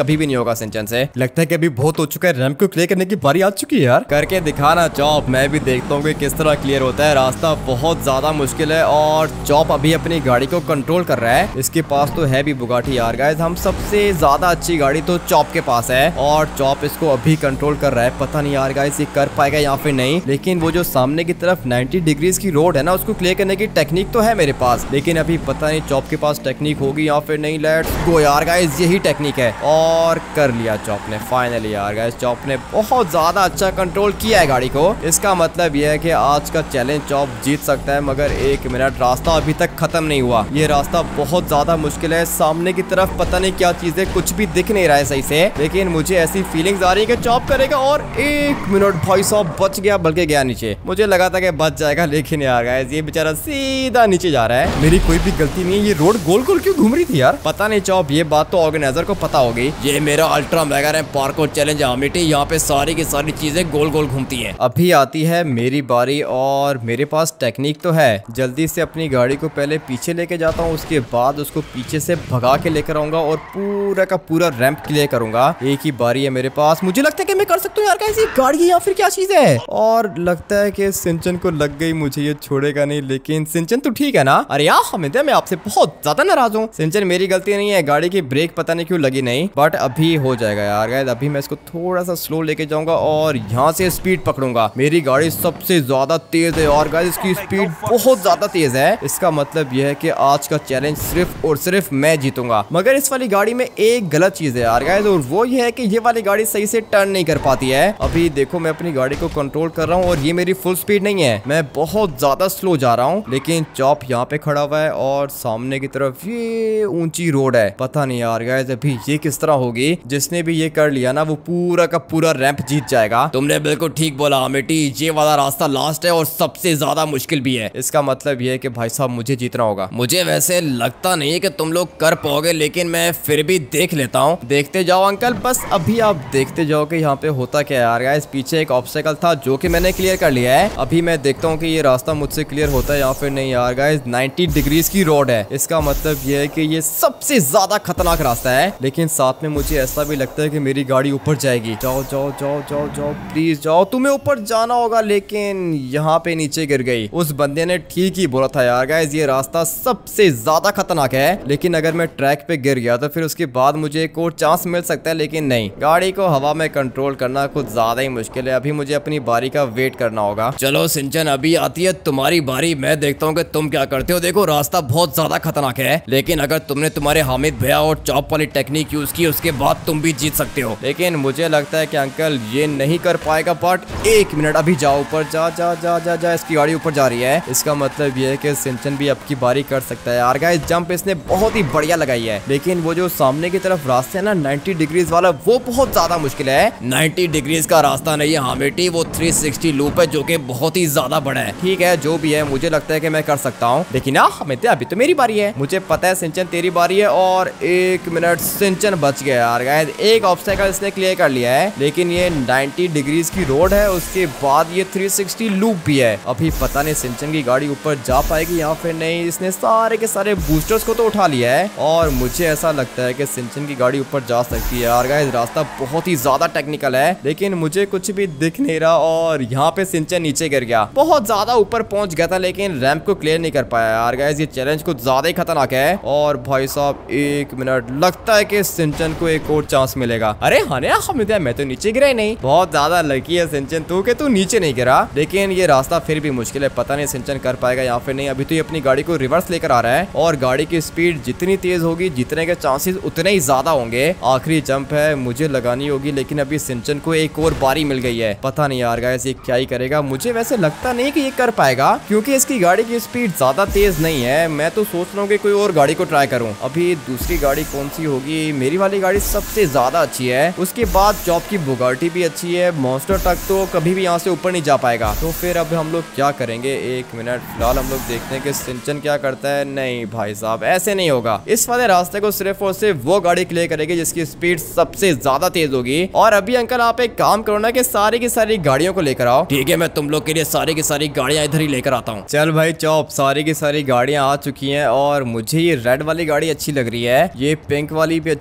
कभी भी नहीं होगा सिंचन से। लगता है कि अभी बहुत हो चुका है, रैंप को क्लियर करने की बारी आ चुकी है यार। करके दिखाना चॉप, मैं भी देखता हूँ कि किस तरह क्लियर होता है। रास्ता बहुत ज्यादा मुश्किल है और चॉप अभी अपनी गाड़ी को कंट्रोल कर रहा है। इसके पास तो है भी बुगाटी यार गाइस, हम सबसे ज्यादा अच्छी गाड़ी तो चॉप के पास है और चॉप इसको अभी कंट्रोल कर रहा है। पता नहीं यार गाइस ये कर पाएगा या फिर नहीं, लेकिन वो जो सामने की तरफ 90 डिग्रीज की रोड है ना, उसको क्लियर करने की टेक्निक तो है मेरे पास, लेकिन अभी पता नहीं चॉप के पास टेक्निक होगी या फिर नहीं। लेट्स गो यार गाइस, यही टेक्निक है और कर लिया चॉप ने फाइनली यार गाइस। चॉप ने बहुत ज्यादा अच्छा कंट्रोल किया है गाड़ी को। इसका मतलब यह है कि आज का चैलेंज चॉप जीत सकता है, मगर 1 मिनट, रास्ता अभी तक खत्म नहीं हुआ। ये रास्ता बहुत ज्यादा मुश्किल है। सामने की तरफ पता नहीं क्या चीज है, कुछ भी दिख नहीं रहा है सही से, लेकिन मुझे ऐसी फीलिंग्स आ रही है कि चॉप करेगा। और 1 मिनट भाई साहब बच गया, बल्कि गया नीचे। मुझे लगा था कि बच जाएगा, लेकिन यार गाइस ये बेचारा सीधा नीचे जा रहा है। मेरी कोई भी गलती नहीं है। ये रोड गोल गोल क्यों घूम रही थी यार, पता नहीं चॉप, ये बात तो ऑर्गेनाइजर को पता होगी। ये मेरा ultra mega ramp parkour challenge है, यहाँ पे सारी की सारी चीजें गोल गोल घूमती हैं। अभी आती है मेरी बारी और मेरे पास टेक्निक तो है। जल्दी से अपनी गाड़ी को पहले पीछे लेके जाता हूँ, उसके बाद उसको पीछे से भगा के लेकर आऊंगा और पूरा का पूरा रैंप क्लियर करूंगा। एक ही बारी है मेरे पास, मुझे लगता है कि मैं कर सकता हूँ यार। कैसी गाड़ी है या फिर क्या चीज है। और लगता है कि सिंचन को लग गई, मुझे ये छोड़ेगा नहीं। लेकिन सिंचन तो ठीक है ना। अरे यार हमिद, मैं आपसे बहुत ज्यादा नाराज हूँ। सिंचन मेरी गलती नहीं है, गाड़ी की ब्रेक पता नहीं क्यों लगी नहीं, बट अभी हो जाएगा यार गाइस। अभी मैं इसको थोड़ा सा स्लो लेके जाऊंगा और यहाँ से स्पीड पकड़ूंगा। मेरी गाड़ी सबसे ज्यादा तेज है और गाइस इसकी स्पीड बहुत ज्यादा तेज है। इसका मतलब यह है कि आज का चैलेंज सिर्फ और सिर्फ मैं जीतूंगा। मगर इस वाली गाड़ी में एक गलत चीज है यार गाइस, और वो ये है कि ये वाली गाड़ी सही से टर्न नहीं कर पाती है। अभी देखो मैं अपनी गाड़ी को कंट्रोल कर रहा हूँ और ये मेरी फुल स्पीड नहीं है, मैं बहुत ज्यादा स्लो जा रहा हूँ। लेकिन चॉप यहाँ पे खड़ा हुआ है और सामने की तरफ ये ऊंची रोड है। पता नहीं यार गाइस अभी ये किस तरह होगी। जिसने भी ये कर लिया ना, वो पूरा का पूरा रैंप जीत जाएगा। तुमने बिल्कुल ठीक बोला अमिटी, ये वाला रास्ता लास्ट है और सबसे ज्यादा मुश्किल भी है। इसका मतलब ये है कि भाई साहब मुझे जीतना होगा। मुझे वैसे लगता नहीं है कि तुम लोग कर पाओगे, लेकिन मैं फिर भी देख लेता हूँ। देखते जाओ अंकल, बस अभी आप देखते जाओ कि यहाँ पे होता क्या है यार गाइस। पीछे एक ऑब्स्टेकल था जो कि मैंने क्लियर कर लिया है। अभी मैं देखता हूँ कि ये रास्ता मुझसे क्लियर होता है या फिर नहीं यार गाइस। 90 डिग्रीज की रोड है, इसका मतलब ये है कि ये सबसे ज्यादा खतरनाक रास्ता है। लेकिन साथ में मुझे ऐसा भी लगता है कि मेरी गाड़ी ऊपर जाएगी। जाओ जाओ जाओ जाओ जाओ प्लीज जाओ, तुम्हें ऊपर जाना होगा। लेकिन यहाँ पे नीचे गिर गई। उस बंदे ने ठीक ही बोला था यार गाइस, ये रास्ता सबसे ज्यादा खतरनाक है। लेकिन अगर मैं ट्रैक पे गिर गया तो फिर उसके बाद मुझे एक और चांस मिल सकता है, लेकिन नहीं। गाड़ी को हवा में कंट्रोल करना कुछ ज्यादा ही मुश्किल है। अभी मुझे अपनी बारी का वेट करना होगा। चलो सिंचन, अभी आती है तुम्हारी बारी। मैं देखता हूँ कि तुम क्या करते हो। देखो रास्ता बहुत ज्यादा खतरनाक है, लेकिन अगर तुमने तुम्हारे हामिद भैया और चॉप वाली टेक्निक यूज की, उसके बाद तुम भी जीत सकते हो। लेकिन मुझे लगता है कि अंकल ये नहीं कर पाएगा। बट 1 मिनट, अभी जाओ ऊपर, जा जा जा जा जा। इसकी गाड़ी ऊपर जा रही है। इसका मतलब ये है कि सिंचन भी अब की बारी कर सकता है यार गाइस। जंप इसने बहुत ही बढ़िया लगाई है, लेकिन वो जो सामने की तरफ रास्ता है ना 90 डिग्रीज वाला, वो बहुत ज्यादा मुश्किल है। 90 डिग्रीज का रास्ता नहीं है हाँ बेटी, वो 360 लूप है जो कि बहुत ही ज्यादा बड़ा है। ठीक है जो भी है, मुझे लगता है कि मैं कर सकता हूँ। लेकिन हमिद अभी तो मेरी बारी है। मुझे पता है सिंचन तेरी बारी है। और 1 मिनट, सिंचन बच गया यार गाइस। एक ऑब्स्टेकल इसने क्लियर कर लिया है, लेकिन ये 90 डिग्रीज की रोड है, उसके बाद ये 360 लूप भी है। अभी पता नहीं सिंचन की गाड़ी ऊपर जा पाएगी या फिर नहीं। इसने सारे के सारे बूस्टर्स को तो उठा लिया है और मुझे ऐसा लगता है कि सिंचन की गाड़ी ऊपर जा सकती है यार गाइस। रास्ता बहुत ही ज्यादा टेक्निकल है, लेकिन मुझे कुछ भी दिख नहीं रहा। और यहाँ पे सिंचन नीचे गिर गया, बहुत ज्यादा ऊपर पहुंच गया था, लेकिन रैंप को क्लियर नहीं कर पाया यार गाइस। ये चैलेंज कुछ ज्यादा ही खतरनाक है। और भाई साहब 1 मिनट, लगता है कि सिंचन को एक और चांस मिलेगा। अरे हने हमिद, मैं तो नीचे गिरा ही नहीं। बहुत ज्यादा लकी है सिंचन तू कि तू नीचे नहीं गिरा। लेकिन ये रास्ता फिर भी मुश्किल है, पता नहीं सिंचन कर पाएगा या फिर नहीं। अभी तो ये अपनी गाड़ी को रिवर्स लेकर आ रहा है और गाड़ी की स्पीड जितनी तेज होगी, जीतने के चांसेस उतने ही ज्यादा होंगे। आखिरी जंप है, मुझे लगानी होगी। लेकिन अभी सिंचन को एक और बारी मिल गई है। पता नहीं यार गाइस ये क्या ही करेगा। मुझे वैसे लगता नहीं कि ये कर पाएगा, क्योंकि इसकी गाड़ी की स्पीड ज्यादा तेज नहीं है। मैं तो सोच रहा हूँ कि कोई और गाड़ी को ट्राई करूँ। अभी दूसरी गाड़ी कौन सी होगी? मेरी वाली गाड़ी सबसे ज्यादा अच्छी है, उसके बाद चॉप की बुगाटी भी अच्छी है। मॉन्स्टर ट्रक तो कभी भी यहाँ से ऊपर नहीं जा पाएगा। तो फिर अब हम लोग क्या करेंगे? 1 मिनट, फिलहाल हम लोग देखते हैं कि सिंचन क्या करता है। नहीं भाई साहब ऐसे नहीं होगा। इस वाले रास्ते को सिर्फ और सिर्फ वो गाड़ी क्लियर करेगी जिसकी स्पीड सबसे ज्यादा तेज होगी। और अभी अंकल आप एक काम करो ना कि सारी की सारी गाड़ियों को लेकर आओ। ठीक है, मैं तुम लोग के लिए सारी की सारी गाड़ियां इधर ही लेकर आता हूँ। चल भाई चॉप, सारी की सारी गाड़ियां आ चुकी हैं और मुझे ये रेड वाली गाड़ी अच्छी लग रही है, ये पिंक वाली भी अच्छी है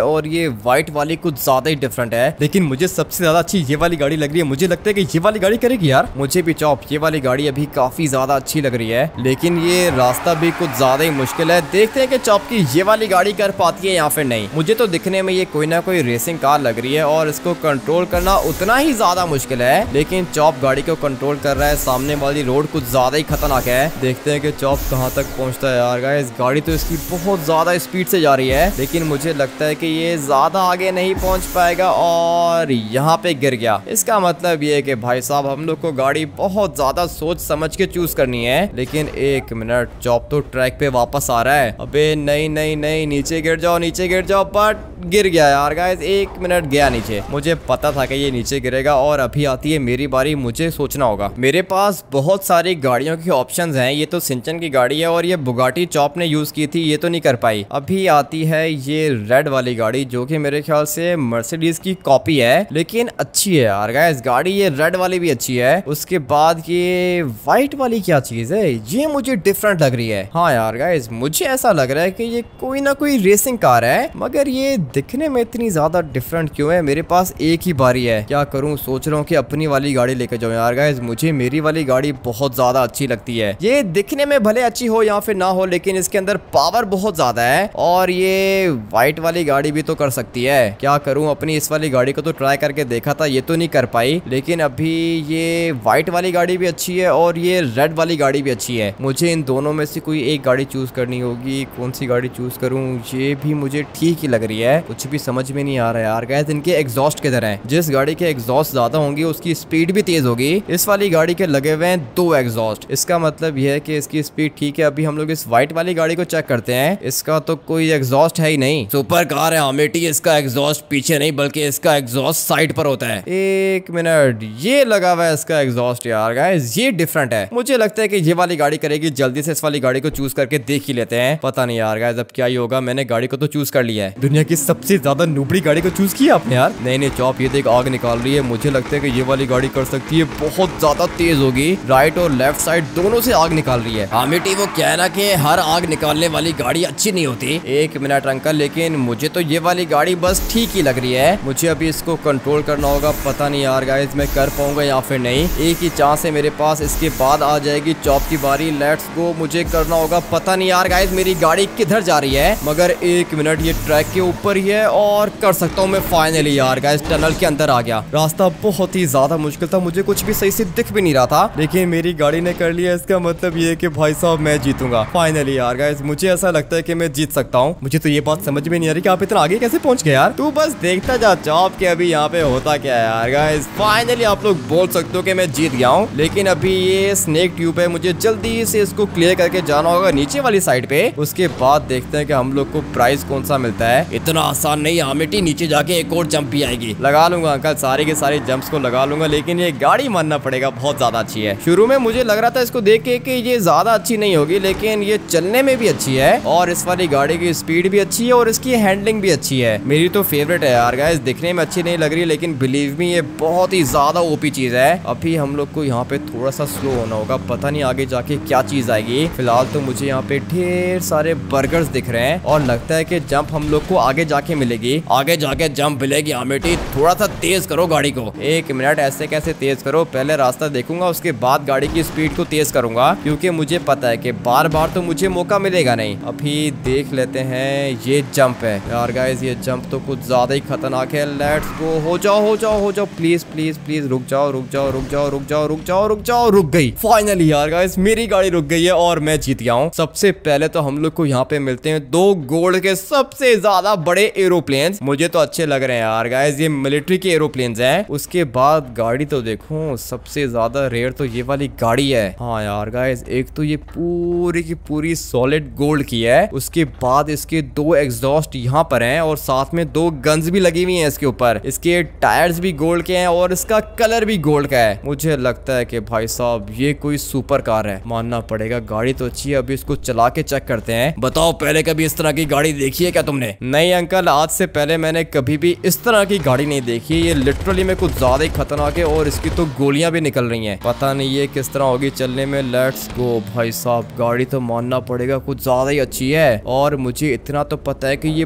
और ये व्हाइट वाली कुछ ज्यादा ही डिफरेंट है, लेकिन मुझे सबसे ज्यादा अच्छी ये वाली गाड़ी लग रही है। मुझे लगता है कि ये वाली गाड़ी करेगी यार। मुझे भी चॉप ये वाली गाड़ी अभी काफी ज्यादा अच्छी लग रही है, लेकिन ये रास्ता भी कुछ ज्यादा ही मुश्किल है। देखते हैं कि चॉप की ये वाली गाड़ी कर पाती है या फिर नहीं। मुझे तो दिखने में ये कोई ना कोई रेसिंग कार लग रही है और इसको कंट्रोल करना उतना ही ज्यादा मुश्किल है, लेकिन चॉप गाड़ी को कंट्रोल कर रहा है। सामने वाली रोड कुछ ज्यादा ही खतरनाक है। देखते हैं कि चॉप कहां तक पहुंचता है यार। गाइस गाड़ी तो इसकी बहुत ज्यादा स्पीड से जा रही है, लेकिन मुझे लगता है कि ये ज्यादा आगे नहीं पहुंच पाएगा और यहाँ पे गिर गया। इसका मतलब ये है कि भाई साहब हम लोग को गाड़ी बहुत ज्यादा सोच समझ के चूज करनी है। लेकिन एक मिनट, चॉप तो ट्रैक पे वापस आ रहा है। अबे नहीं नहीं नहीं, नीचे गिर जाओ, नीचे गिर जाओ। बट गिर गया यार गाइस, एक मिनट गया नीचे। मुझे पता था कि ये नीचे गिरेगा और अभी आती है मेरी बारी। मुझे सोचना होगा। मेरे पास बहुत सारी गाड़ियों के ऑप्शंस हैं। ये तो सिंचन की गाड़ी है और ये बुगाटी चॉप ने यूज की थी, ये तो नहीं कर पाई। अभी आती है ये रेड वाली गाड़ी जो कि मेरे ख्याल से मर्सिडीज की कॉपी है, लेकिन अच्छी है यार गाइस गाड़ी। ये रेड वाली भी अच्छी है। उसके बाद ये व्हाइट वाली क्या चीज है, ये मुझे डिफरेंट लग रही है। हाँ यार गाइस मुझे ऐसा लग रहा है कि ये कोई ना कोई रेसिंग कार है, मगर ये दिखने में इतनी ज्यादा डिफरेंट क्यों है। मेरे पास एक ही बारी है, क्या करूं। सोच रहा हूँ कि अपनी वाली गाड़ी लेकर जाऊं यार गाइस। मुझे मेरी वाली गाड़ी बहुत ज्यादा अच्छी लगती है। ये दिखने में भले अच्छी हो या फिर ना हो, लेकिन इसके अंदर पावर बहुत ज्यादा है और ये व्हाइट वाली गाड़ी भी तो कर सकती है। क्या करूं, अपनी इस वाली गाड़ी को तो ट्राई करके देखा था, ये तो नहीं कर पाई। लेकिन अभी ये व्हाइट वाली गाड़ी भी अच्छी है और ये रेड वाली गाड़ी भी अच्छी है। मुझे इन दोनों में से कोई एक गाड़ी चूज करनी होगी। कौन सी गाड़ी चूज करूं, ये भी मुझे ठीक ही लग रही है। कुछ भी समझ में नहीं आ रहा है यार गाइस। इनके एग्जॉस्ट किधर हैं? जिस गाड़ी के एग्जॉस्ट ज्यादा होंगे उसकी स्पीड भी तेज होगी। इस वाली गाड़ी के लगे हुए हैं 2 एग्जॉस्ट। इसका मतलब यह है कि इसकी स्पीड ठीक है। अभी हम लोग इस व्हाइट वाली गाड़ी को चेक करते हैं। इसका तो कोई एग्जॉस्ट है ही नहीं। सुपर कार है अमेठी, इसका एग्जॉस्ट पीछे नहीं बल्कि इसका एग्जॉस्ट साइड पर होता है। एक मिनट, ये लगा हुआ है इसका एग्जॉस्ट यार गाइस, ये डिफरेंट है। मुझे लगता है कि ये वाली गाड़ी करेगी। जल्दी से इस वाली गाड़ी को चूज करके देख ही लेते हैं। पता नहीं यार गाइस अब क्या ही होगा। मैंने गाड़ी को तो चूज कर लिया है। दुनिया की सबसे ज्यादा नुबड़ी गाड़ी को चूज किया आपने यार। नहीं नहीं चॉप, ये देख आग निकाल रही है। मुझे लगता है कि ये वाली गाड़ी कर सकती है, बहुत ज्यादा तेज होगी। राइट और लेफ्ट साइड दोनों से आग निकाल रही है। अमेठी वो कह रहा कि हर आग निकालने वाली गाड़ी अच्छी नहीं होती। एक मिनट अंकल, लेकिन मुझे तो ये वाली गाड़ी बस ठीक ही लग रही है। मुझे अभी इसको कंट्रोल करना होगा। पता नहीं यार गाइस मैं कर पाऊंगा या फिर नहीं। एक ही चांस है मेरे पास, इसके बाद आ जाएगी चॉप की बारी। लेट्स गो, मुझे करना होगा। पता नहीं यार गाइस मेरी गाड़ी किधर जा रही है, मगर एक मिनट, ये ट्रैक के ऊपर ही है और कर सकता हूँ मैं फाइनली यार गाइस। टनल के अंदर आ गया। रास्ता बहुत ही ज्यादा मुश्किल था, मुझे कुछ भी सही से दिख भी नहीं रहा था, लेकिन मेरी गाड़ी ने कर लिया। इसका मतलब ये है कि भाई साहब मैं जीतूंगा फाइनली यार गाइस। मुझे ऐसा लगता है कि मैं जीत सकता हूँ। मुझे तो ये बात समझ में नहीं आ रही कि आप इतना आगे कैसे पहुंच गए यार। तू बस देखता जा चॉप के अभी यहाँ पे होता क्या है यार गाइस। फाइनली आप लोग बोल सकते हो कि मैं जीत गया हूँ, लेकिन अभी ये स्नेक ट्यूब है, मुझे जल्दी से इसको क्लियर करके जाना होगा नीचे वाली साइड पे। उसके बाद देखते हैं कि हम लोग को प्राइस कौन सा मिलता है। इतना आसान नहीं है अमेठी, नीचे जाके एक और जंप भी आएगी। लगा लूंगा अंकल, सारे के सारे जंप्स को लगा लूंगा, लेकिन ये गाड़ी मानना पड़ेगा बहुत ज्यादा अच्छी है। शुरू में मुझे लग रहा था इसको देख के कि ये ज्यादा अच्छी नहीं होगी, लेकिन ये चलने में भी अच्छी है और इस वाली गाड़ी की स्पीड भी अच्छी है और इसकी हैंडलिंग भी अच्छी है। मेरी तो फेवरेट है यार गाइस। दिखने में अच्छी नहीं लग रही, लेकिन बिलीव मी ये बहुत ही ज्यादा ओपी चीज है। अभी हम लोग को यहाँ पे थोड़ा सा स्लो होना होगा। पता नहीं आगे जाके क्या चीज आएगी। फिलहाल तो मुझे यहाँ पे ढेर सारे बर्गर्स दिख रहे हैं और लगता है कि जंप हम लोग को आगे जाके मिलेगी। आगे जाके जंप मिलेगी अमेठी। थोड़ा सा तेज करो गाड़ी को। एक मिनट, ऐसे कैसे तेज करो, पहले रास्ता देखूंगा उसके बाद गाड़ी की स्पीड को तेज करूंगा, क्योंकि मुझे पता है कि बार बार तो मुझे मौका मिलेगा नहीं। अभी देख लेते हैं, ये जंप है यार गाइस। ये जंप तो कुछ ज्यादा ही खतरनाक है। लेट्स गो, हो जाओ हो जाओ हो जाओ, प्लीज प्लीज प्लीज रुक जाओ रुक जाओ रुक जाओ रुक जाओ रुक जाओ रुक जाओ। रुक गई फाइनली यार गाइस, मेरी गाड़ी रुक गई है और मैं जीत गया हूँ। सबसे पहले तो हम लोग को यहाँ पे मिलते हैं 2 गोल्ड के सबसे ज्यादा बड़े एरोप्लेन। मुझे तो अच्छे लग रहे हैं यार गाइस, ये मिलिट्री के एरोप्लेन हैं। उसके बाद गाड़ी तो देखो, सबसे ज्यादा रेयर तो ये वाली गाड़ी है। हाँ यार गाइस, एक तो ये पूरी की पूरी सॉलिड गोल्ड की है। उसके बाद इसके 2 एग्जॉस्ट यहाँ पर हैं और साथ में 2 गन्स भी लगी हुई हैं इसके ऊपर। इसके टायर्स भी गोल्ड के हैं और इसका कलर भी गोल्ड का है। मुझे लगता है कि भाई साहब ये कोई सुपर कार है, मानना पड़ेगा। गाड़ी तो अच्छी है, अभी इसको चला के चेक करते हैं। बताओ, पहले कभी इस तरह की गाड़ी देखी है क्या तुमने? नहीं अंकल, आज से पहले मैंने कभी भी इस तरह की गाड़ी नहीं देखी। ये लिटरली में कुछ ज्यादा ही खतरनाक है और इसकी तो गोलियां भी निकल रही हैं। पता नहीं ये किस तरह होगी चलने में। लेट्स गो भाई साहब, गाड़ी तो मानना पड़ेगा कुछ ज्यादा ही अच्छी है और मुझे इतना तो पता है कि ये बहुत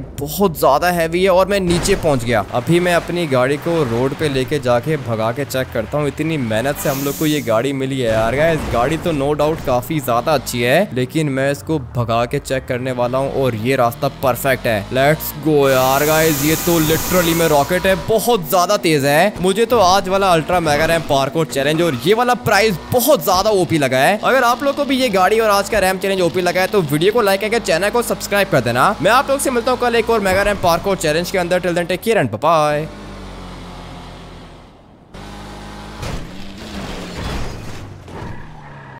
बहुत ज्यादा हैवी है और मैं नीचे पहुंच गया। अभी मैं अपनी गाड़ी को रोड पे लेके जाके भगा के चेक करता हूँ। इतनी मेहनत से हम लोग को ये गाड़ी मिली है यार गाइस। गाड़ी तो नो डाउट काफी ज्यादा अच्छी है, लेकिन मैं इसको भगा के चेक करने वाला हूँ और ये रास्ता परफेक्ट है। लेट्स गो यार गाइस। ये तो लिटरली में रॉकेट है, बहुत ज्यादा तेज है। मुझे तो आज वाला ultra mega ramp parkour challenge और ये वाला प्राइस बहुत ज्यादा ओपी लगा है। अगर आप लोग को भी ये गाड़ी और आज का रैम चैलेंज ओपी लगा है तो वीडियो को लाइक करके चैनल को सब्सक्राइब कर देना। मैं आप लोग से मिलता हूँ कल एक और मेगा रैम पार्कोर चैलेंज के अंदर। Till then take care and bye bye.